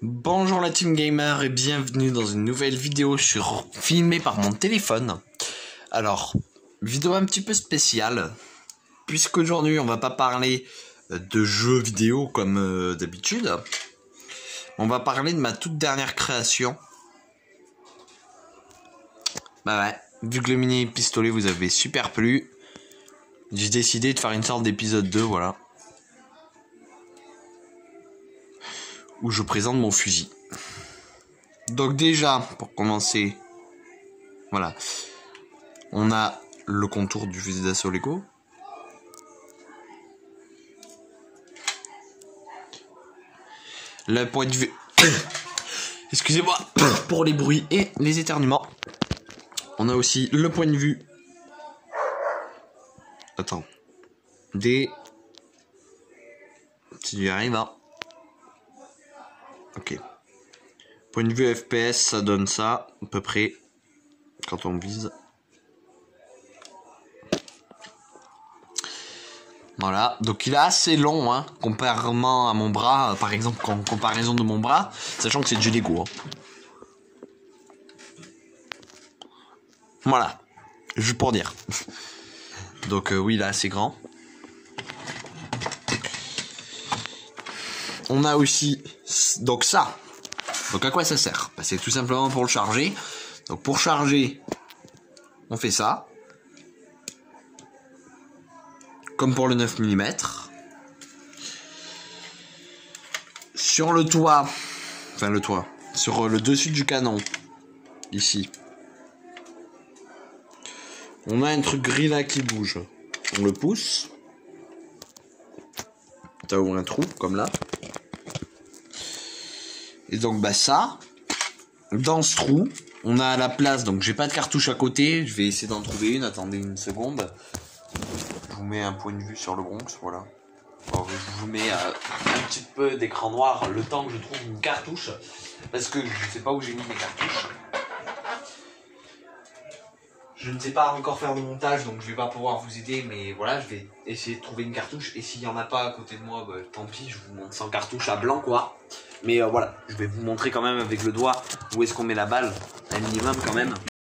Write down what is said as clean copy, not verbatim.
Bonjour la team gamer et bienvenue dans une nouvelle vidéo filmée par mon téléphone. Alors, vidéo un petit peu spéciale, puisqu'aujourd'hui on va pas parler de jeux vidéo comme d'habitude. On va parler de ma toute dernière création. Bah ouais, vu que le mini pistolet vous avait super plu, j'ai décidé de faire une sorte d'épisode 2, voilà. Où je présente mon fusil. Donc déjà, pour commencer, voilà, on a le contour du fusil d'assaut Lego. Le point de vue... Excusez-moi pour les bruits et les éternuements. On a aussi le point de vue... Attends. Si j'y arrive, hein. Ok. Point de vue FPS, ça donne ça, à peu près, quand on vise. Voilà, donc il est assez long, hein, comparément à mon bras, par exemple, en comparaison de mon bras, sachant que c'est du Lego. Hein. Voilà, juste pour dire. Donc oui, il est assez grand. On a aussi, donc ça. Donc à quoi ça sert? Bah, c'est tout simplement pour le charger. Donc pour charger, on fait ça. Comme pour le 9 mm. Sur le toit, enfin le toit, sur le dessus du canon, ici. On a un truc gris là qui bouge. On le pousse. Ça ouvre un trou, comme là. Et donc bah ça, dans ce trou, on a la place, donc j'ai pas de cartouche à côté, je vais essayer d'en trouver une, attendez une seconde. Je vous mets un point de vue sur le Bronx, voilà. Alors, je vous mets un petit peu d'écran noir le temps que je trouve une cartouche, parce que je sais pas où j'ai mis mes cartouches. Je ne sais pas encore faire de montage, donc je vais pas pouvoir vous aider, mais voilà, je vais essayer de trouver une cartouche, et s'il y en a pas à côté de moi, bah, tant pis, je vous montre sans cartouche à blanc, quoi. Mais voilà, je vais vous montrer quand même avec le doigt où est-ce qu'on met la balle, un minimum quand même.